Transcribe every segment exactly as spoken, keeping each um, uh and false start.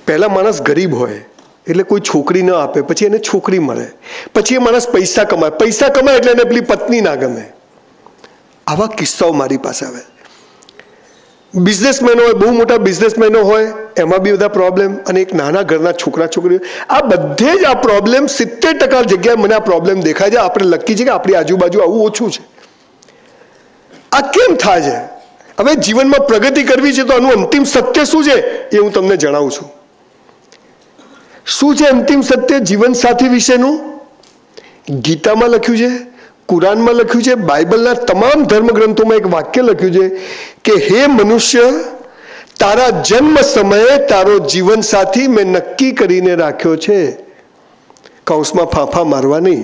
પહેલા માણસ ગરીબ હોય એટલે કોઈ છોકરી ન આપે, પછી એને છોકરી મળે, પછી એ માણસ પૈસા કમાય, પૈસા કમાય એટલે એને પેલી પત્ની ના ગમે. આવા કિસ્સાઓ મારી પાસે આવે. બિઝનેસમેનો હોય, બહુ મોટા બિઝનેસમેનો હોય, એમાં બી બધા પ્રોબ્લેમ, અને એક નાના ઘરના છોકરા છોકરીઓ, આ બધે જ આ પ્રોબ્લેમ સિત્તેર ટકા જગ્યાએ મને આ પ્રોબ્લેમ દેખાય છે. આપણે લકી છે કે આપણી આજુબાજુ આવું ઓછું છે. આ કેમ થાય છે? હવે જીવનમાં પ્રગતિ કરવી છે તો આનું અંતિમ સત્ય શું છે એ હું તમને જણાવું છું. શું છે અંતિમ સત્ય જીવન સાથી વિશેનું? ગીતામાં લખ્યું છે, કુરાનમાં લખ્યું છે, બાઇબલના તમામ ધર્મગ્રંથોમાં એક વાક્ય લખ્યું છે કે હે મનુષ્ય, તારા જન્મ સમયે તારો જીવન સાથી મેં નક્કી કરીને રાખ્યો છે. કૌંસમાં ફાંફા મારવા નહીં.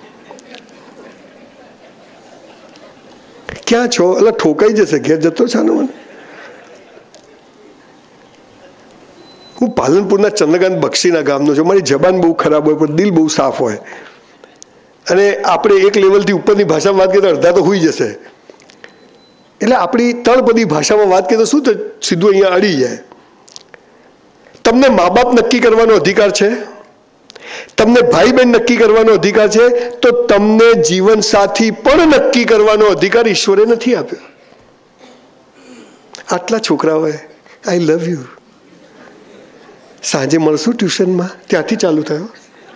ક્યાં છો? એટલે ઠોકાઈ જશે, ઘેર જતો છે ને. મને હું પાલનપુરના ચંદ્રકાંત બક્ષીના ગામનો છું. મારી જબાન બહુ ખરાબ હોય પણ દિલ બહુ સાફ હોય, અને આપણે એક લેવલથી ઉપરની ભાષામાં વાત કરીએ તો અડધા તો હોઈ જશે. એટલે આપણી તળપદી ભાષામાં વાત કરીએ તો શું સીધું અહીંયા અડી જાય. તમને મા બાપ નક્કી કરવાનો અધિકાર છે, તમને ભાઈ બહેન નક્કી કરવાનો અધિકાર છે, તો તમને જીવન સાથી પણ નક્કી કરવાનો અધિકાર ઈશ્વરે નથી આપ્યો. આટલા છોકરાઓએ આઈ લવ યુ, સાંજે મળશું ટ્યુશનમાં, ત્યાંથી ચાલુ થયો.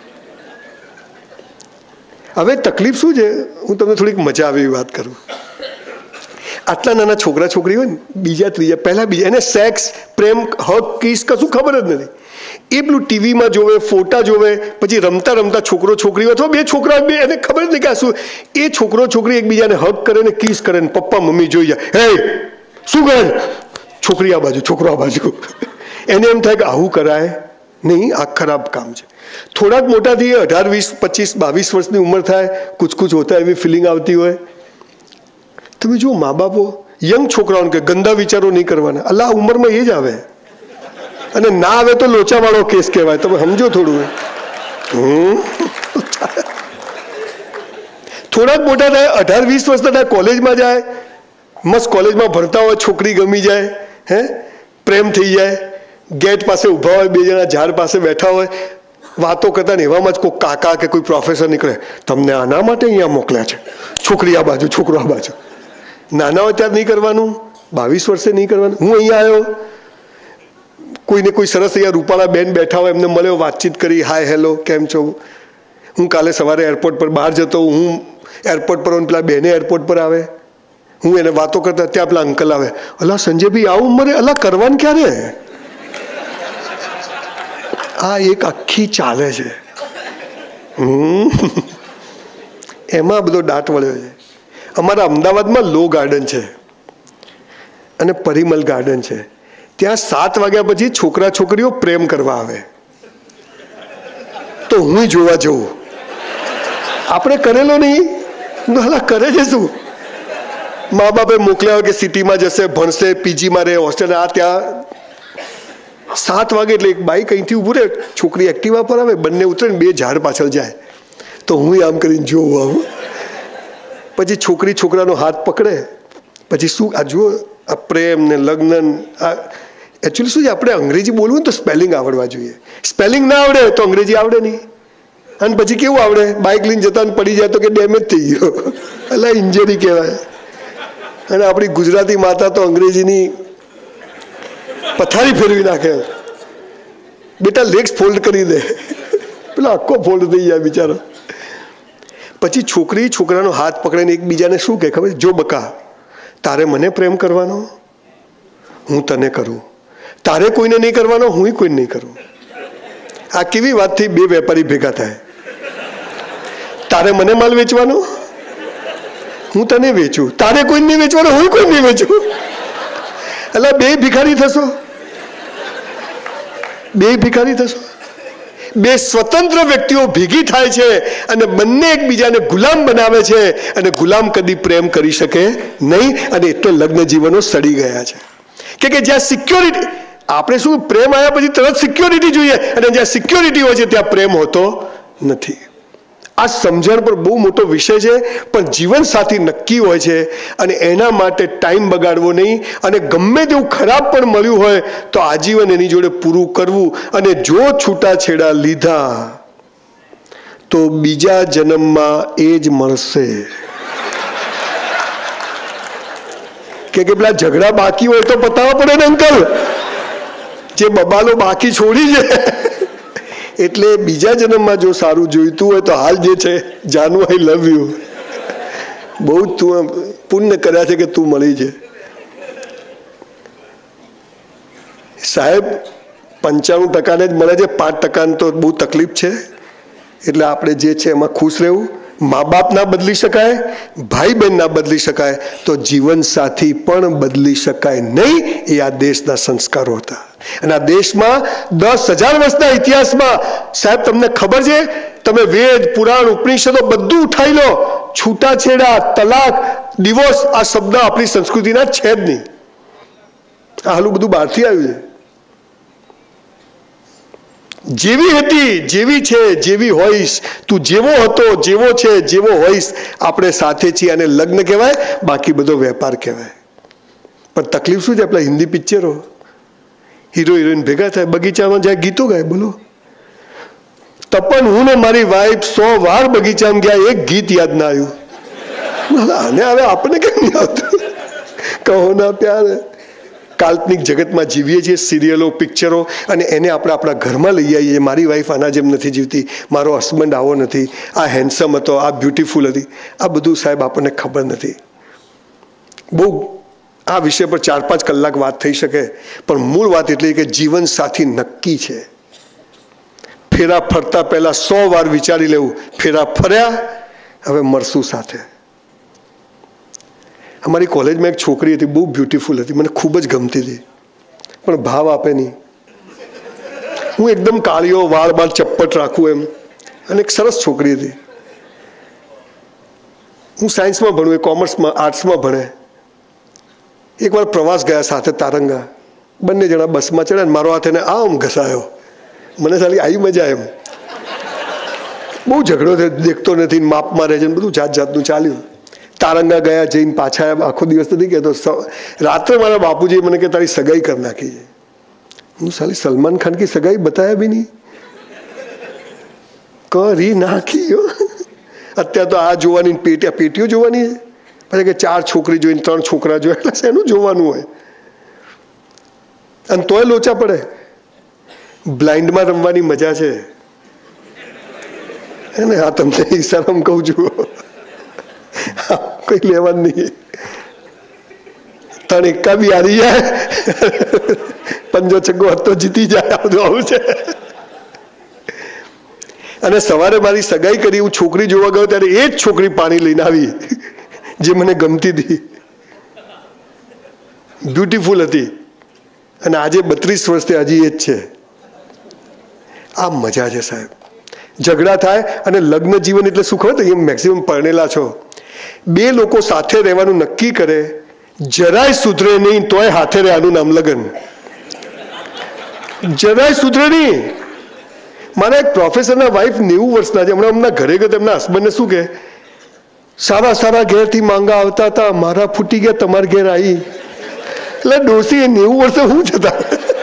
હવે તકલીફ શું છે, હું તમને થોડીક મજા આવે એવી વાત કરું. આટલા નાના છોકરા છોકરી હોય ને, બીજા ત્રીજા, પહેલા બીજા, એને સેક્સ, પ્રેમ, હક, કિસ કશું ખબર જ નથી. એ પેલું ટીવીમાં જોવે, ફોટા જોવે, પછી રમતા રમતા છોકરો છોકરી અથવા બે છોકરા, બે એને ખબર જ નહીં કે આ શું. એ છોકરો છોકરી એકબીજાને હક કરે ને કિસ કરે ને પપ્પા મમ્મી જોઈ જાય, હે શું કરે, છોકરી આ બાજુ, છોકરો આ બાજુ. એને એમ થાય કે આવું કરાય નહીં, આ ખરાબ કામ છે. થોડાક મોટા થઈએ, અઢાર વીસ પચીસ બાવીસ વર્ષની ઉંમર થાય, કુછ કુછ હોતા એવી ફિલિંગ આવતી હોય. તમે જુઓ મા બાપો યંગ છોકરાઓને કે ગંદા વિચારો નહીં કરવાના. અલ્લાહ ઉંમરમાં એ જ આવે, અને ના આવે તો લોચાવાળો કેસ કહેવાય. તમે સમજો થોડું. હમ થોડાક મોટા થાય, અઢાર વીસ વર્ષના થાય, કોલેજમાં જાય, મસ્ત કોલેજમાં ભણતા હોય, છોકરી ગમી જાય, હે પ્રેમ થઈ જાય, ગેટ પાસે ઊભા હોય, બે જણા ઝાડ પાસે બેઠા હોય, વાતો કરતા ને એવામાં જ કોઈ કાકા કે કોઈ પ્રોફેસર નીકળે, તમને આના માટે અહીંયા મોકલ્યા છે, છોકરી આ બાજુ, છોકરો આ બાજુ. નાના હોય ત્યારે નહીં કરવાનું, બાવીસ વર્ષે નહીં કરવાનું. હું અહીંયા આવ્યો, કોઈને કોઈ સરસ અહીંયા રૂપાળા બેન બેઠા હોય, એમને મળ્યો, વાતચીત કરી, હાય હેલો કેમ છો. હું કાલે સવારે એરપોર્ટ પર બહાર જતો, હું એરપોર્ટ પર પેલા બેને એરપોર્ટ પર આવે, હું એને વાતો કરતા, ત્યાં પેલા અંકલ આવે, અલા સંજયભાઈ આવું ઉંમરે અલા કરવાનું ક્યારે? આ એક આખી ચાલે છે. હમ એમાં બધો દાટ વળ્યો છે. અમારા અમદાવાદમાં લો ગાર્ડન છે અને પરિમલ ગાર્ડન છે. ત્યાં સાત વાગ્યા પછી છોકરા છોકરીઓ પ્રેમ કરવા આવે, તો હું જોવા જઉં. આપણે કરેલો નહીં, હાલા કરે છે શું? મા બાપે મોકલ્યા હોય કે સિટીમાં જશે, ભણશે, પીજીમાં રહે, હોસ્ટેલ, આ ત્યાં. સાત વાગે એટલે એક બાઈક અહીંથી ઊભું રહે, છોકરી એક્ટિવા પર આવે, બંને ઉતરે ને બે ઝાડ પાછળ જાય, તો હું આમ કરીને જોઉં આવું. પછી છોકરી છોકરાનો હાથ પકડે, પછી શું આ જુઓ, આ પ્રેમ ને લગ્ન. આ એકચ્યુઅલી શું છે, આપણે અંગ્રેજી બોલવું ને તો સ્પેલિંગ આવડવા જોઈએ. સ્પેલિંગ ના આવડે તો અંગ્રેજી આવડે નહીં. અને પછી કેવું આવડે, બાઇક લઈને જતા પડી જાય તો કે ડેમેજ થઈ ગયો, એટલે ઇન્જરી કહેવાય. અને આપણી ગુજરાતી માતા તો અંગ્રેજીની પથારી ફેરવી નાખે. બેટા લેગ્સ ફોલ્ડ કરી દે, પેલો આખો ફોલ્ડ થઈ જાય બિચારો. પછી છોકરી છોકરાનો હાથ પકડીને એકબીજાને શું કહે ખબર? જો બકા, તારે મને પ્રેમ કરવાનો, હું તને કરું. તારે કોઈને નહીં કરવાનો, હું કોઈને નહીં કરું. આ કેવી વાત થઈ? બે વેપારી ભેગા થાય. તારે મને માલ વેચવાનો, હું તને વેચું. તારે કોઈ નહીં વેચવાનો, હું કોઈ નહીં વેચું. એટલે બે ભિખારી થશો, બે ભિખારી થશો. બે સ્વતંત્ર વ્યક્તિઓ ભેગી થાય છે અને બંને એકબીજાને ગુલામ બનાવે છે, અને ગુલામ કદી પ્રેમ કરી શકે નહીં. અને એટલે લગ્ન જીવનો સડી ગયા છે. કે કે જ્યાં સિક્યોરિટી, આપણે શું પ્રેમ આવ્યા પછી તરત સિક્યોરિટી જોઈએ, અને જ્યાં સિક્યોરિટી હોય છે ત્યાં પ્રેમ હોતો નથી. આ સમજણ પર બહુ મોટો વિષય છે, પણ જીવનસાથી નક્કી હોય છે અને એના માટે ટાઈમ બગાડવો નહીં. અને ગમે તેવું ખરાબ પણ મળ્યું હોય તો આજીવન એની જોડે પૂરું કરવું. અને જો છૂટાછેડા લીધા તો બીજા જન્મમાં એ જ મળશે. કે પેલા ઝઘડા બાકી હોય તો પતાવવા પડે ને અંકલ, જે બબાલો બાકી છોડી છે. એટલે બીજા જન્મમાં જો સારું જોઈતું હોય તો હાલ જે છે જાનુ આઈ લવ યુ, બહુ તું પુણ્ય કર્યા છે કે તું મળી છે. સાહેબ પંચાણું ટકાને જ મળે છે, પાંચ ટકાને તો બહુ તકલીફ છે. એટલે આપણે જે છે એમાં ખુશ રહેવું. મા બાપ ના બદલી શકાય, ભાઈ બહેન ના બદલી શકાય, તો જીવન સાથી પણ બદલી શકાય નહીં. એ આ દેશના સંસ્કારો હતા. અને આ દેશમાં દસ હજાર વર્ષના ઇતિહાસમાં સાહેબ તમને ખબર છે, તમે વેદ પુરાણ ઉપનિષદો બધું ઉઠાઈ લો, છૂટાછેડા, તલાક, ડિવોર્સ આ શબ્દ આપણી સંસ્કૃતિના છે જ નહીં. આ હાલું બધું બહારથી આવ્યું છે. જેવી હતી જેવી છે જેવી હોઈશ, તું જેવો હતો જેવો છે જેવો હોઈશ, આપણે સાથે છીએ. અને લગ્ન કહેવાય, બાકી બધો વેપાર કહેવાય. પણ તકલીફ શું છે? પેલા હિન્દી પિક્ચરો હીરો હિરોઈન ભેગા થાય, બગીચામાં જાય, ગીતો ગાય. બોલો, તપન હું ને મારી વાઈફ સો વાર બગીચામાં ગયા, એક ગીત યાદ ના આવ્યું. અને હવે આપણને કેમ નહીં આવતું? કહો ના પ્યાર. કાલ્પનિક જગતમાં જીવીએ છીએ, સિરિયલો, પિક્ચરો, અને એને આપણે આપણા ઘરમાં લઈ આવીએ. મારી વાઈફ આના જેમ નથી જીવતી, મારો હસબન્ડ આવો નથી, આ હેન્ડસમ હતો, આ બ્યુટીફુલ હતી. આ બધું સાહેબ આપણને ખબર નથી. બહુ આ વિષય પર ચાર પાંચ કલાક વાત થઈ શકે, પણ મૂળ વાત એટલી કે જીવન સાથી નક્કી છે. ફેરા ફરતા પહેલા સો વાર વિચારી લેવું, ફેરા ફર્યા, હવે મળશું સાથે. અમારી કોલેજમાં એક છોકરી હતી, બહુ બ્યુટીફુલ હતી, મને ખૂબ જ ગમતી હતી, પણ ભાવ આપે નહીં. હું એકદમ કાળીઓ, વાળ બાળ ચપ્પટ રાખું એમ, અને એક સરસ છોકરી હતી. હું સાયન્સમાં ભણું, એ કોમર્સમાં આર્ટ્સમાં ભણે. એકવાર પ્રવાસ ગયા સાથે તારંગા, બંને જણા બસમાં ચડ્યા, મારો હાથ એને આમ ઘસાયો. મને સાલી આવી મજા એમ. બહુ ઝઘડો થયો, દેખતો નથી, માપમાં રહે છે, બધું જાત જાતનું ચાલ્યું. તારંગા ગયા, જઈને પાછા આવ્યા. આખો દિવસ નથી કહેતો. રાત્રે મારા બાપુજી મને કે તારી સગાઈ કરી નાખી છે. હું સાલી સલમાન ખાન કી સગાઈ બતાયા બી નહીં, કરી નાખી. અત્યારે તો આ જોવાની પેટી પેટીઓ જોવાની છે, પછી કે ચાર છોકરી જોઈને ત્રણ છોકરા જોયા, એટલે શેનું જોવાનું હોય? અને તોય લોચા પડે. બ્લાઇન્ડમાં રમવાની મજા છે એને. હા, તમને ઈશારામ કહું છું, કોઈ લેવાનું નહીં. ત્રણ એકા બી હારી જાય, પંજો છગ્ગો હતો જીતી જાય, બધું આવું છે. અને સવારે મારી સગાઈ કરી, હું છોકરી જોવા ગયો ત્યારે એ જ છોકરી પાણી લઈને આવી જે મને ગમતી હતી, બ્યુટીફુલ હતી. અને આજે બત્રીસ વર્ષથી હજી એ જ છે. આ મજા છે સાહેબ. ઝઘડા થાય અને લગ્ન જીવન એટલે શું ખબર? તમે મેક્સિમમ પરણેલા છો, બે લોકો સાથે રહેવાનું નક્કી કરે, જરાય સુધરે નહીં તોય હાથે રહેવાનું નામ લગ્ન. જરાય સુધરે નહીં. મારા એક પ્રોફેસરના વાઈફ નેવું વર્ષના છે, હમણાં હમણાં ઘરે ગયો, તેમના હસબન્ડને શું કે, સારા સારા ઘેરથી માંગા આવતા હતા, મારા ફૂટી ગયા, તમારા ઘેર આવી. એટલે ડોસી નેવું વર્ષે શું જતા.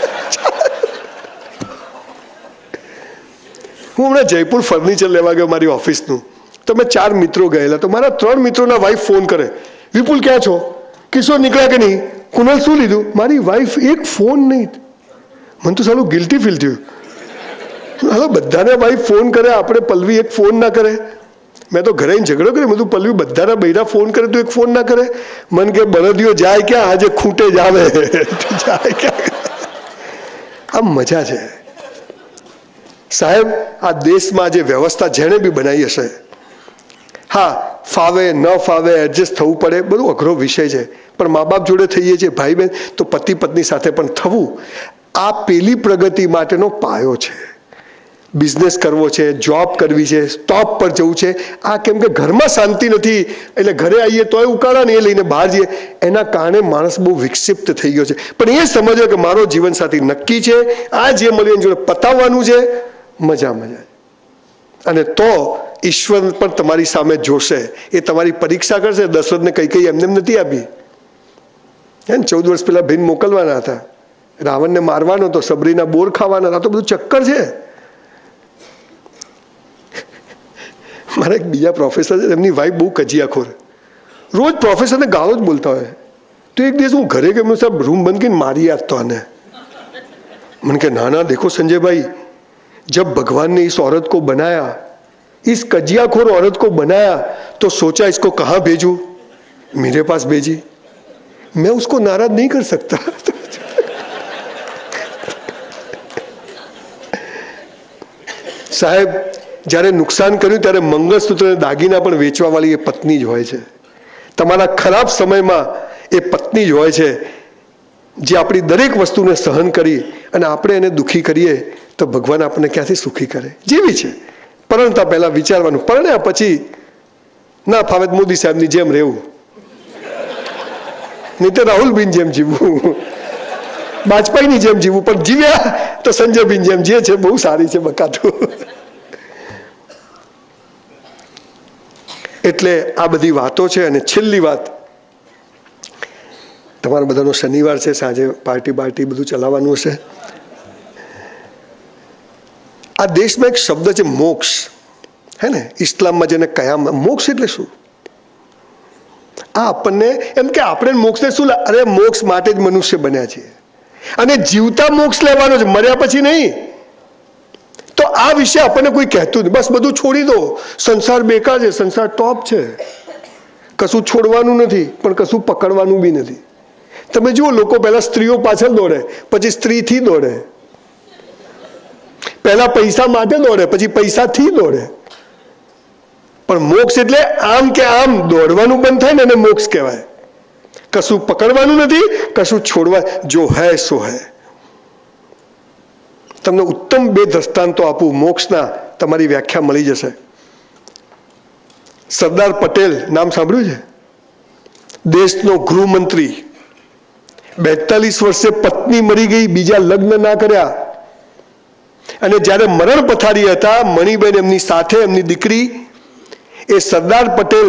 હું હમણાં જયપુર ફર્નિચર લેવા ગયો મારી ઓફિસનું, તો મેં ચાર મિત્રો ગયેલા, તો મારા ત્રણ મિત્રોના વાઈફ ફોન કરે, વિપુલ ક્યાં છો? કિશોર નીકળ્યા કે નહીં? કુનાલ શું લીધું? મારી વાઈફ એક ફોન નહીં. મને તો સારું ગિલ્ટી ફીલ થયું. હાલો બધાને વાઈફ ફોન કરે, આપણે પલ્લવી એક ફોન ના કરે. મેં તો ઘરે ઝઘડો કર્યો, મેં તો પલ્લવી બધાના બૈરા ફોન કરે તો એક ફોન ના કરે. મને કે બળદિયો જાય ક્યાં, આજે ખૂટે જ આવે. જાય ક્યાં? આ મજા છે સાહેબ. આ દેશમાં જે વ્યવસ્થા જેણે બી બનાવી હશે, હા ફાવે ન ફાવે, એડજસ્ટ થવું પડે, બધું અઘરો વિષય છે. પણ મા બાપ જોડે થઈએ છીએ, ભાઈ બહેન, તો પતિ પત્ની સાથે પણ થવું, આ પેલી પ્રગતિ માટેનો પાયો છે. બિઝનેસ કરવો છે, જોબ કરવી છે, સ્ટોપ પર જવું છે. આ કેમ કે ઘરમાં શાંતિ નથી, એટલે ઘરે આવીએ તોય ઉકાળા ને એ લઈને બહાર જઈએ, એના કારણે માણસ બહુ વિક્ષિપ્ત થઈ ગયો છે. પણ એ સમજો કે મારો જીવનસાથી નક્કી છે, આ જે મળ્યું એની જોડે પતાવવાનું છે. મજા મજા. અને તો ઈશ્વર પણ તમારી સામે જોશે, એ તમારી પરીક્ષા કરશે. દશરથને કઈ કઈ એમને નથી આપી. હે ને, ચૌદ વર્ષ પહેલા ભાઈને મોકલવાના હતા, રાવણને મારવાનો હતો, સબરીના બોર ખાવાના હતા. તો બધું ચક્કર છે. મારા એક બીજા પ્રોફેસર છે, એમની વાઈફ બહુ કજિયાખોર, રોજ પ્રોફેસરને ગાળો જ બોલતા હોય. તો એક દિવસ હું ઘરે ગયો, સાહેબ રૂમ બંધ કરીને મારી યાદ તો આને. મને કે ના ના देखो संजय भाई, जब भगवान ने इस औरत को बनाया, इस कजियाखोर औरत को बनाया, तो सोचा इसको कहाँ भेजूं, मेरे पास भेजी. मैं उसको नाराज नहीं कर सकता. સાહેબ જ્યારે નુકસાન કર્યું ત્યારે મંગળસૂત્ર અને દાગીના પણ વેચવા વાળી એ પત્ની જ હોય છે. તમારા ખરાબ સમયમાં એ પત્ની જ હોય છે, જે આપણી દરેક વસ્તુને સહન કરી અને આપણે એને દુઃખી કરીએ તો ભગવાન આપણને ક્યાંથી સુખી કરે. જેવી છે પરણતા પહેલા વિચારવાનું, પરણ્યા પછી ના ફાવે મોદી સાહેબની જેમ રહેવું, નહીં તો રાહુલબીન જેમ જીવવું, વાજપેયીની જેમ જીવવું. પણ જીવ્યા તો સંજયબીન જેમ જે છે બહુ સારી છે બકાતું. એટલે આ બધી વાતો છે. અને છેલ્લી વાત, તમારા બધાનો શનિવાર છે, સાંજે પાર્ટી પાર્ટી બધું ચલાવવાનું હશે. આ દેશમાં એક શબ્દ છે મોક્ષ, હે ને, ઇસ્લામમાં જેને કયામ. મોક્ષ એટલે શું? આ આપણને એમ કે આપણે મોક્ષને શું, અરે મોક્ષ માટે જ મનુષ્ય બન્યા છે અને જીવતા મોક્ષ લેવાનો છે, મર્યા પછી નહીં. તો આ વિશે આપણને કોઈ કહેતું નહીં. બસ બધું છોડી દો, સંસાર બેકાર છે, સંસાર ટોપ છે, કશું છોડવાનું નથી પણ કશું પકડવાનું બી નથી. તમે જુઓ, લોકો પહેલા સ્ત્રીઓ પાછળ દોડે, પછી સ્ત્રીથી દોડે, પહેલા પૈસા માટે દોડે, પછી પૈસાથી દોડે. પણ મોક્ષ એટલે આમ કે આમ દોડવાનું બંધ થાય ને એને મોક્ષ કહેવાય. કશું પકડવાનું નથી, કશું છોડવા. જો હૈ સો હૈ. તમને ઉત્તમ બે દ્રષ્ટાંતો આપું મોક્ષના, તમારી વ્યાખ્યા મળી જશે. સરદાર પટેલ નામ સાંભળ્યું છે? દેશનો ગૃહમંત્રી. બેતાલીસ વર્ષે પત્ની મરી ગઈ, બીજા લગ્ન ના કર્યા, અને જ્યારે મરણ પથારી હતા, મણિબેન એમની સાથે, એમની દીકરી, એ સરદાર પટેલ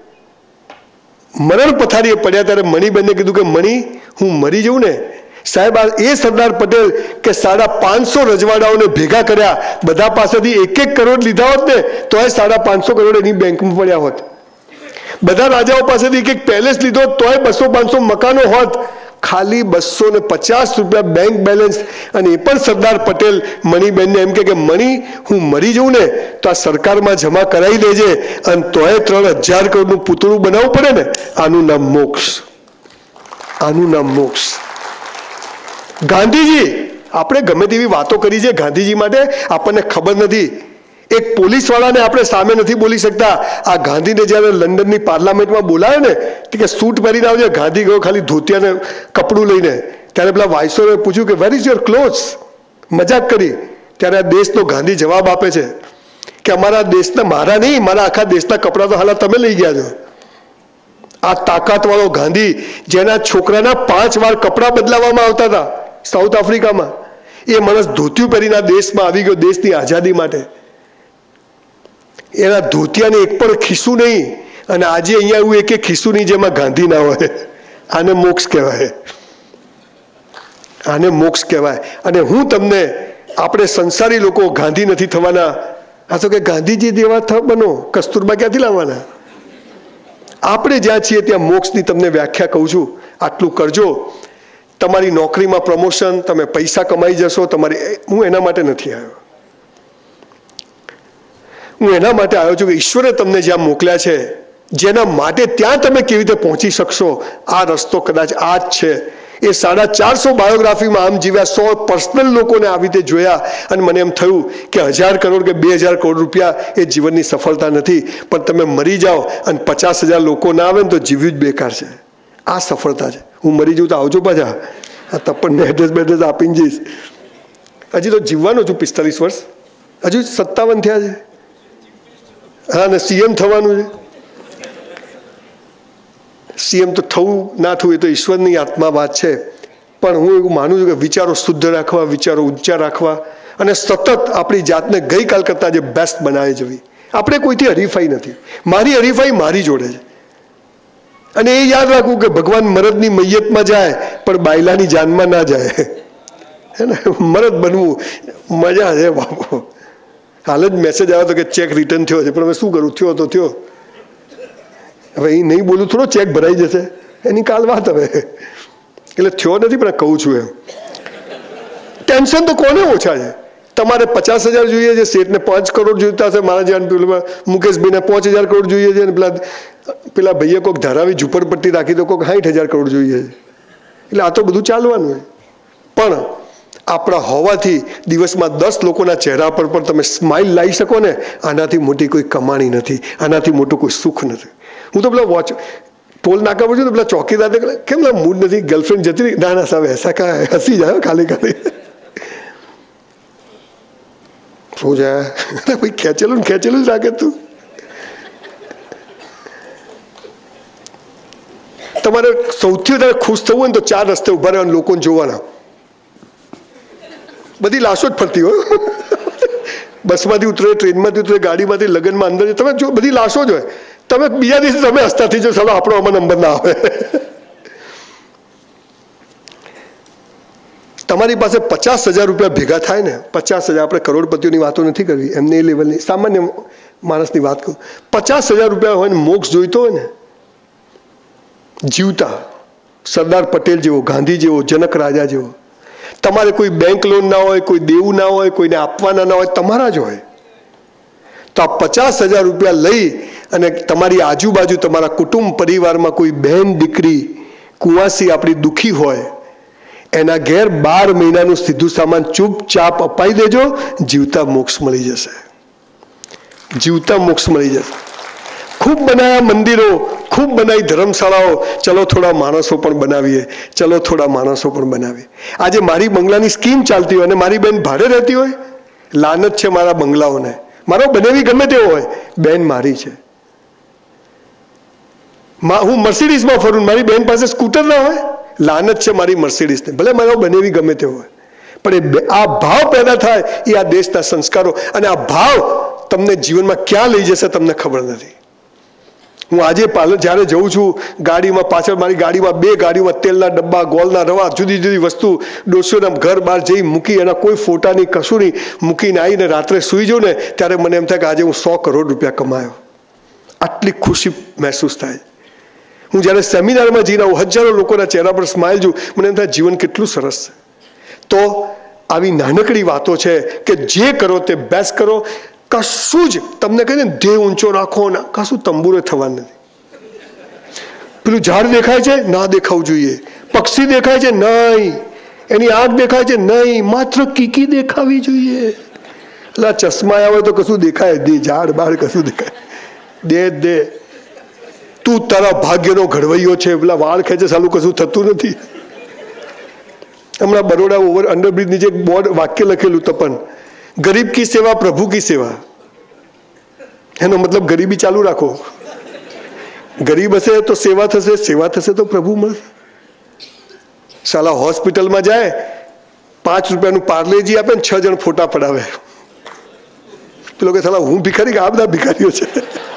મરણ પથારીએ પડ્યા ત્યારે મણિબેનને કીધું કે મણી, હું મરી જઉં ને. સાહેબ, એ સરદાર પટેલ કે સાડા પાંચસો રજવાડાઓને ભેગા કર્યા, બધા પાસેથી એક એક કરોડ લીધા હોત ને તો એ સાડા પાંચસો કરોડ એની બેંકમાં પડ્યા હોત. બધા રાજાઓ પાસેથી એક એક પેલેસ લીધો તોય બસો પાંચસો મકાનો હોત. ખાલી બસો ને પચાસ રૂપિયા બેંક બેલેન્સ. અને એ પણ સરદાર પટેલ મણિબેનને એમ કે મણી, હું મરી જઉં ને તો આ સરકારમાં જમા કરાવી દેજે, અને તોય ત્રણ હજાર કરોડનું પૂતળું બનાવવું પડે ને. આનું નામ મોક્ષ. આનું નામ મોક્ષ. ગાંધીજી, આપણે ગમે તેવી વાતો કરી છે ગાંધીજી માટે, આપણને ખબર નથી. એક પોલીસ વાળાને આપણે સામે નથી બોલી શકતા. આ ગાંધીને જ્યારે લંડનની પાર્લામેન્ટમાં બોલાવે ને કે સૂટ પહેરીને આવજે, ગાંધી ગયો ખાલી ધોતિયાને કપડું લઈને. ત્યારે પેલા વાઇસરોએ પૂછ્યું કે વેર ઇઝ યોર ક્લોથ્સ, મજાક કરી. ત્યારે આ દેશનો ગાંધી જવાબ આપે છે કે અમારા દેશના, મારા નહીં, મારા આખા દેશના કપડાં તો હાલ તમે લઈ ગયા છો. આ તાકાતવાળો ગાંધી, જેના છોકરાના પાંચ વાર કપડાં બદલાવવામાં આવતા હતા સાઉથ આફ્રિકામાં, એ માણસ ધોતિયું પહેરીને દેશમાં આવી ગયો દેશની આઝાદી માટે. એના ધોતિયાને એક પણ ખિસ્સું નહીં, અને આજે અહીંયા એવું એક ખિસ્સું નહીં જેમાં ગાંધી ના હોય. આને મોક્ષ કહેવાય. આને મોક્ષ કહેવાય. અને હું તમને, આપણે સંસારી લોકો ગાંધી નથી થવાના. આ તો કે ગાંધીજી જેવા થ બનો, કસ્તુરબા ક્યાંથી લાવવાના? આપણે જ્યાં છીએ ત્યાં મોક્ષની તમને વ્યાખ્યા કહું છું. આટલું કરજો. તમારી નોકરીમાં પ્રમોશન, તમે પૈસા કમાઈ જશો. તમારી, હું એના માટે નથી આવ્યો. હું એના માટે આવ્યો છું કે ઈશ્વરે તમને જ્યાં મોકલ્યા છે, જેના માટે ત્યાં તમે કેવી રીતે પહોંચી શકશો. આ રસ્તો કદાચ આ જ છે. એ સાડા ચારસો બાયોગ્રાફીમાં આમ જીવ્યા, સો પર્સનલ લોકોને આવી રીતે જોયા, અને મને એમ થયું કે હજાર કરોડ કે બે હજાર કરોડ રૂપિયા એ જીવનની સફળતા નથી. પણ તમે મરી જાઓ અને પચાસ હજાર લોકો ના આવે ને તો જીવ્યું જ બેકાર છે. આ સફળતા છે. હું મરી જઉં તો આવજો પાછા, આ તપણને એડ્રેસ બેડ્રેસ આપીને જઈશ. હજી તો જીવવાનો છું પિસ્તાલીસ વર્ષ, હજુ સત્તાવન થયા છે. હા, ને સીએમ થવાનું છે. સીએમ તો થવું ના થવું એ તો ઈશ્વરની આત્મા વાત છે. પણ હું એવું માનું છું કે વિચારો શુદ્ધ રાખવા, વિચારો ઊંચા રાખવા, અને સતત આપણી જાતને ગઈકાલ કરતાં જે બેસ્ટ બનાવી જવી. આપણે કોઈથી હરીફાઈ નથી. મારી હરીફાઈ મારી જોડે છે. અને એ યાદ રાખવું કે ભગવાન મરદની મૈયતમાં જાય પણ બાયલાની જાનમાં ના જાય. હે ને, મરદ બનવું મજા છે બાપુ. હાલ જ મેસેજ આવ્યો હતો કે ચેક રિટર્ન થયો છે, પણ હવે શું કરું, થયો તો થયો. હવે એ નહીં બોલું થોડો ચેક ભરાઈ જશે, એની કાલ વાત. હવે એટલે થયો નથી પણ કહું છું એમ. ટેન્શન તો કોને ઓછા છે? તમારે પચાસ હજાર જોઈએ છે, શેઠને પાંચ કરોડ જોઈતા હશે, મારા જેવા પેલા મુકેશભાઈને પાંચ હજાર કરોડ જોઈએ છે, પેલા પેલા ભાઈએ કોઈક ધારાવી ઝુંપડપટ્ટી રાખી તો કોઈક સાઠ હજાર કરોડ જોઈએ છે. એટલે આ તો બધું ચાલવાનું હોય. પણ આપણા હોવાથી દિવસમાં દસ લોકોના ચહેરા પર પણ તમે સ્માઇલ લાવી શકો ને, આનાથી મોટી કોઈ કમાણી નથી, આનાથી મોટું કોઈ સુખ નથી. હું તો પેલા વોચ ટોલ નાકા પર છું તો પેલા ચોકીદાર કેમ ના મૂડ નથી, ગર્લફ્રેન્ડ જતી રહી, ના ના સાહેબ એસા કા, હસી જાય ખાલી ખાલી. શું છે ભાઈ, ખેંચેલું ને ખેંચેલું જ રાખે તું. તમારે સૌથી વધારે ખુશ થવું હોય ને તો ચાર રસ્તે ઉભા રહેવા, લોકોને જોવાના. બધી લાશો જ ફરતી હોય. બસમાંથી ઉતરે, ટ્રેનમાંથી ઉતરે, ગાડીમાંથી, લગ્નમાં અંદર તમે જો બધી લાશો જ હોય. તમે બીજા દિવસે તમે હસતા થઈ જાઓ, ચાલો આપણો આમાં નંબર ના આવે. તમારી પાસે પચાસ હજાર રૂપિયા ભેગા થાય ને, પચાસ હજાર, આપણે કરોડપતિઓની વાતો નથી કરવી, એમને એ લેવલની સામાન્ય માણસની વાત કરું. પચાસ હજાર રૂપિયા હોય ને મોક્ષ જોઈતો હોય ને, જીવતા સરદાર પટેલ જેવો, ગાંધી જેવો, જનક રાજા જેવો, તમારે કોઈ બેંક લોન ના હોય, કોઈ દેવું ના હોય, કોઈને આપવાના ના હોય, તમારા જ હોય, તો આ પચાસ હજાર રૂપિયા લઈ અને તમારી આજુબાજુ તમારા કુટુંબ પરિવારમાં કોઈ બહેન દીકરી કુંવાસી આપણી દુઃખી હોય, એના ઘેર બાર મહિનાનું સીધું સામાન ચૂપચાપ અપાઈ દેજો, જીવતા મોક્ષ મળી જશે. જીવતા મોક્ષ મળી જશે. ખૂબ બનાવ્યા મંદિરો, ખૂબ બનાવી ધર્મશાળાઓ, ચલો થોડા માણસો પણ બનાવીએ, ચલો થોડા માણસો પણ બનાવીએ. આજે મારી બંગલાની સ્કીમ ચાલતી હોય અને મારી બેન ભાડે રહેતી હોય, લાનત છે મારા બંગલાઓને. મારો બનેવી ગમે તેવો હોય, બેન મારી છે. હું મર્સિડીઝમાં ફરું, મારી બેન પાસે સ્કૂટર ના હોય, લાનત છે મારી મર્સિડીઝને. ભલે મારો બનેવી ગમે તેવો હોય, પણ એ આ ભાવ પેદા થાય એ આ દેશના સંસ્કારો, અને આ ભાવ તમને જીવનમાં ક્યાં લઈ જશે તમને ખબર નથી. હું આજે પાલન જ્યારે જઉં છું, ગાડીમાં પાછળ મારી ગાડીમાં બે ગાડીમાં તેલના ડબ્બા, ગોળના રવા, જુદી જુદી વસ્તુ, ડોસીઓના ઘર બહાર જઈ મૂકી, એના કોઈ ફોટા નહીં, કશું નહીં, મૂકીને આવીને રાત્રે સૂઈ જાઉં ને ત્યારે મને એમ થાય કે આજે હું સો કરોડ રૂપિયા કમાયો. આટલી ખુશી મહેસૂસ થાય. હું જ્યારે સેમિનારમાં જઈને આવું, હજારો લોકોના ચહેરા પર સ્માઇલ જોઉં, મને એમ થાય જીવન કેટલું સરસ છે. તો આવી નાનકડી વાતો છે કે જે કરો તે બેસ્ટ કરો. કશું જ તમને કહે ને ધ્યેય ઊંચો રાખો, ને કશું તંબુરે થવાનું નથી. પેલું ઝાડ દેખાય છે, ના દેખાવું જોઈએ. પક્ષી દેખાય છે, નહીં. એની આંખ દેખાય છે, નહીં. માત્ર કીકી દેખાવી જોઈએ. એટલે ચશ્મા આવે તો કશું દેખાય દે, ઝાડ બહાર કશું દેખાય દે દે. તું તારા ભાગ્યનો ઘડવૈયો છે, પેલા વાળ ખેંચે સાલું કશું થતું નથી. હમણાં બરોડા ઓવર અંડરબ્રિજ નીચે બોર્ડ વાક્ય લખેલું તપન, ગરીબ કી સેવા પ્રભુ કી સેવા. એનો મતલબ ગરીબી ચાલુ રાખો. ગરીબ હશે તો સેવા થશે, સેવા થશે તો પ્રભુ મળશે. સાલા હોસ્પિટલમાં જાય, પાંચ રૂપિયાનું પાર્લેજી આપે ને છ જણ ફોટા પડાવે. પેલો કે સાલા હું ભિખારી કે આ બધા ભિખારીઓ છે.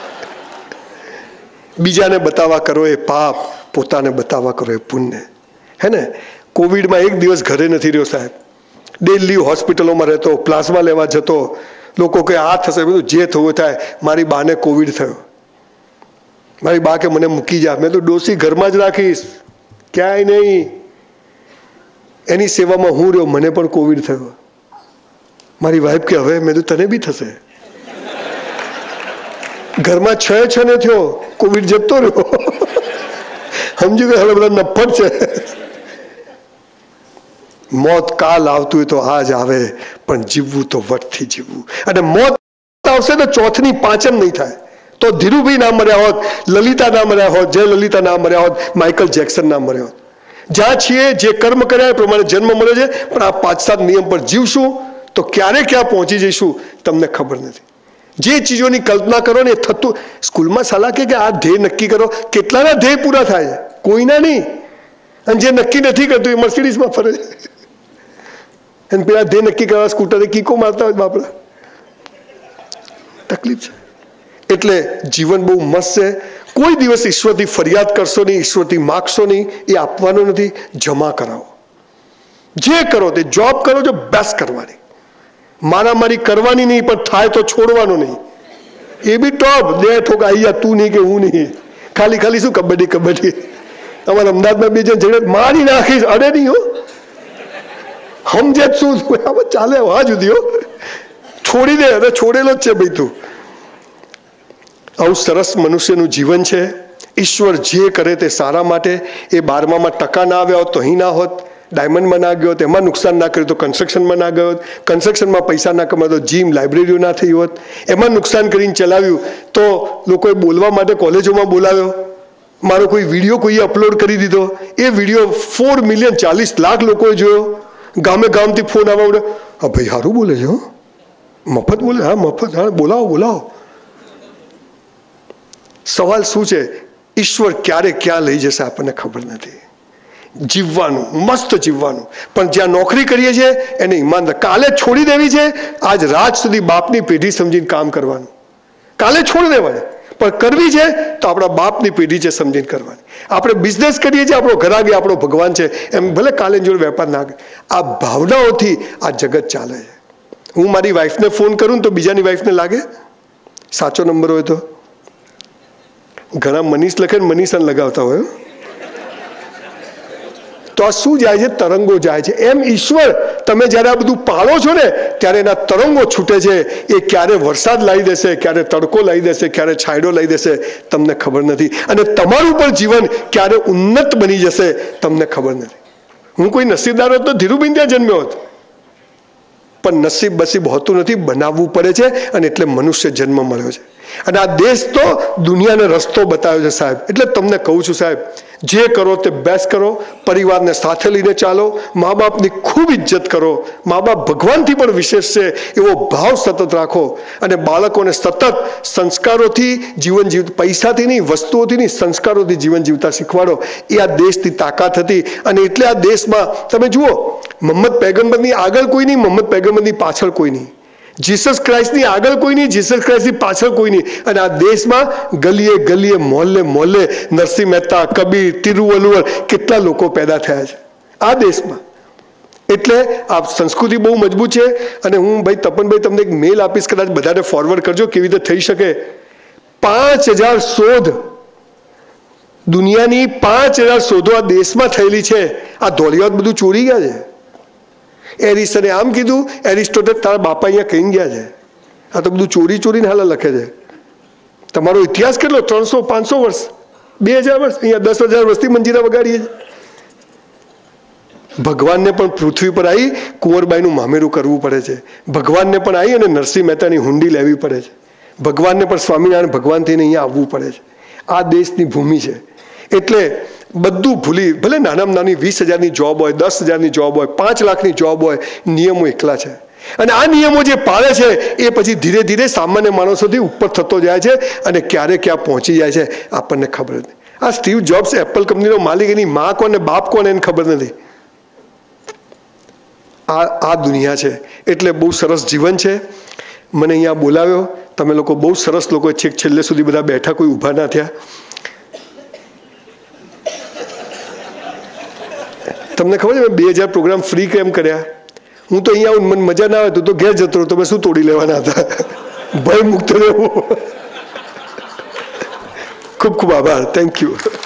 બીજાને બતાવવા કરો એ પાપ, પોતાને બતાવવા કરો એ પુણ્ય. હે ને, કોવિડમાં એક દિવસ ઘરે નથી રહ્યો સાહેબ. ડેલી હોસ્પિટલોમાં રહેતો, પ્લાઝમા લેવા જતો. લોકો કે આ થશે, બધું જે થવું થાય. મારી બાને કોવિડ થયો. મારી બા કે મને મૂકી જા. મેં તો ડોસી ઘરમાં જ રાખીશ, ક્યાંય નહીં. એની સેવામાં હું રહ્યો, મને પણ કોવિડ થયો. મારી વાઈફ કે હવે મેં તો તને બી થશે. ઘરમાં છ છ ને થયો, કોવિડ જતો રહ્યો. સમજ્યું કે હવે બધા નફ્ફટ છે. મોત કાલ આવતું હોય તો આજ આવે, પણ જીવવું તો વટથી જીવવું. અને મોત આવશે તો ચોથની પાંચમ નહીં થાય. તો ધીરુભાઈ ના મર્યા હોત, લલિતા ના મર્યા હોત, જય લલિતા ના મર્યા હોત, માઇકલ જેક્સન ના મર્યા હોત. જ્યાં છીએ જે કર્મ કર્યા એ પ્રમાણે જન્મ મળે છે, પણ આ પાંચ સાત નિયમ પર જીવશું તો ક્યારે ક્યાં પહોંચી જઈશું તમને ખબર નથી. જે ચીજોની કલ્પના કરો ને એ થતું. સ્કૂલમાં સલાહ કે આ ધ્યેય નક્કી કરો, કેટલાના ધ્યેય પૂરા થાય છે? કોઈના નહીં. અને જે નક્કી નથી કરતું એ મર્સિડીઝમાં ફરે છે. અને પેલા ધ્યેય નક્કી કરવા સ્કૂટરે કીકો મારતા હોય બાપડા, તકલીફ છે. એટલે જીવન બહુ મસ્ત છે. કોઈ દિવસ ઈશ્વરથી ફરિયાદ કરશો નહીં, ઈશ્વરથી માગશો નહીં, એ આપવાનું નથી, જમા કરાવો. જે કરો તે જોબ કરો છો બેસ્ટ કરવાની, મારામારી કરવાની નહીં, પણ થાય તો છોડવાનું નહીં. એ બી ટોપ દે ઠોક આવી જા, તું નહીં કે હું નહીં, ખાલી ખાલી શું કબડ્ડી કબડ્ડી. અમારા અમદાવાદમાં બે જણ ઝઘડે મારી નાખીશ, અડે નહીં હો, સમજે શું ચાલે આ જુદી હો, છોડી દે, અરે છોડેલો જ છે ભાઈ તું. આવું સરસ મનુષ્યનું જીવન છે. ઈશ્વર જે કરે તે સારા માટે. એ બારમામાં ટકા ના આવ્યા હોત તો અહીં ના હોત, ડાયમંડમાં ના ગયો હોત, એમાં નુકસાન ના કર્યું તો કન્સ્ટ્રક્શનમાં ના ગયો હોત, કન્સ્ટ્રક્શનમાં પૈસા ના કમાયો તો જીમ લાઇબ્રેરીઓ ના થઈ હોત, એમાં નુકસાન કરીને ચલાવ્યું તો લોકોએ બોલવા માટે કોલેજોમાં બોલાવ્યો, મારો કોઈ વિડીયો કોઈએ અપલોડ કરી દીધો, એ વિડીયો ફોર મિલિયન ચાલીસ લાખ લોકોએ જોયો, ગામે ગામથી ફોન આવવા, હા ભાઈ સારું બોલે છે, હો મફત બોલે, હા મફત, હા બોલાવો બોલાવો. સવાલ શું છે? ઈશ્વર ક્યારે ક્યાં લઈ જશે આપણને ખબર નથી. જીવવાનું, મસ્ત જીવવાનું, પણ જ્યાં નોકરી કરીએ છીએ એને ઈમાનદાર. કાલે છોડી દેવી છે, આજ રાત સુધી બાપની પેઢી સમજીને કામ કરવાનું. કાલે છોડી દેવાની, પણ કરવી છે તો આપણા બાપની પેઢી છે સમજીને કરવાની. આપણે બિઝનેસ કરીએ છીએ, આપણો ઘરાગી આપણો ભગવાન છે, એમ ભલે કાલે જોડે વેપાર ના કરે. આ ભાવનાઓથી આ જગત ચાલે છે. હું મારી વાઈફને ફોન કરું તો બીજાની વાઈફને લાગે સાચો નંબર હોય તો. ઘણા મનીષ લખે ને મનીષાને લગાવતા હોય. તો આ શું જાય છે? તરંગો જાય છે. એમ ઈશ્વર તમે જ્યારે આ બધું પાળો છો ને ત્યારે એના તરંગો છૂટે છે. એ ક્યારે વરસાદ લાવી દેશે, ક્યારે તડકો લાવી દેશે, ક્યારે છાંયડો લાવી દેશે, તમને ખબર નથી. અને તમારું પણ જીવન ક્યારે ઉન્નત બની જશે તમને ખબર નથી. હું કોઈ નસીબદાર હોત તો ધીરુબેન ત્યાં જન્મ્યો હોત, પણ નસીબ બસીબ હોતું નથી, બનાવવું પડે છે. અને એટલે મનુષ્ય જન્મ મળ્યો છે. અને આ દેશ તો દુનિયાને રસ્તો બતાવ્યો છે સાહેબ. એટલે તમને કહું છું સાહેબ, જે કરો તે બેસ્ટ કરો, પરિવારને સાથે લઈને ચાલો, મા બાપની ખૂબ ઇજ્જત કરો, મા બાપ ભગવાનથી પણ વિશેષ છે એવો ભાવ સતત રાખો, અને બાળકોને સતત સંસ્કારોથી જીવન જીવ, પૈસાથી નહીં, વસ્તુઓથી નહીં, સંસ્કારોથી જીવન જીવતા શીખવાડો. એ આ દેશની તાકાત હતી. અને એટલે આ દેશમાં તમે જુઓ, મોહમ્મદ પૈગંબરની આગળ કોઈ નહીં, મોહમ્મદ પૈગંબરની પાછળ કોઈ નહીં, જીસસ ક્રાઇસ્ટની આગળ કોઈ નહીં, જીસસ ક્રાઇસ્ટની પાછળ કોઈ નહીં. અને આ દેશમાં ગલીએ ગલીએ, મોહલ્લે મોહલ્લે નરસિંહ મહેતા, કબીર, તિરુવલ્લુવર કેટલા લોકો પેદા થયા છે આ દેશમાં. એટલે આ સંસ્કૃતિ બહુ મજબૂત છે. અને હું ભાઈ તપનભાઈ તમને એક મેલ આપીશ, કદાચ બધાને ફોરવર્ડ કરજો કેવી રીતે થઈ શકે. પાંચ હજાર શોધ, દુનિયાની પાંચ હજાર શોધો આ દેશમાં થયેલી છે. આ ધોળિયાત બધું ચોરી ગયા છે. એરિસ્ટને આમ કીધું, એરિસ્ટોટલ તારા બાપા અહીંયા કહી ગયા છે. આ તો બધું ચોરી ચોરીને હાલ લખે છે. તમારો ઇતિહાસ કેટલો? ત્રણસો પાંચસો વર્ષ, બે હજાર વર્ષ. અહીંયા દસ હજાર વર્ષથી મંજીરા વગાડીએ છીએ. ભગવાનને પણ પૃથ્વી પર આવી કુંવરબાઈનું મામેરું કરવું પડે છે. ભગવાનને પણ આવી અને નરસિંહ મહેતાની હુંડી લેવી પડે છે. ભગવાનને પણ સ્વામિનારાયણ ભગવાન થઈને અહીંયા આવવું પડે છે. આ દેશની ભૂમિ છે. એટલે બધું ભૂલી, ભલે નાનામાં નાની વીસ હજારની જોબ હોય, દસ હજારની જોબ હોય, પાંચ લાખની જોબ હોય, નિયમો એકલા છે. અને આ નિયમો જે પાળે છે એ પછી ધીરે ધીરે સામાન્ય માણસોથી ઉપર થતો જાય છે, અને ક્યારે ક્યાં પહોંચી જાય છે આપણને ખબર નથી. આ સ્ટીવ જોબ્સ એપલ કંપનીનો માલિક, એની મા કોણ ને બાપ કોણ એને ખબર નથી. આ આ દુનિયા છે. એટલે બહુ સરસ જીવન છે. મને અહીંયા બોલાવ્યો, તમે લોકો બહુ સરસ લોકો, છેક છેલ્લે સુધી બધા બેઠા, કોઈ ઊભા ના થયા. તમને ખબર છે મેં બે હજાર પ્રોગ્રામ ફ્રી કેમ કર્યા? હું તો અહીંયા આવું, મને મજા ના આવે તું તો ઘેર જતો રહો, તમે શું તોડી લેવાના હતા? ભય મુક્ત રહેવું. ખૂબ ખૂબ આભાર. Thank you.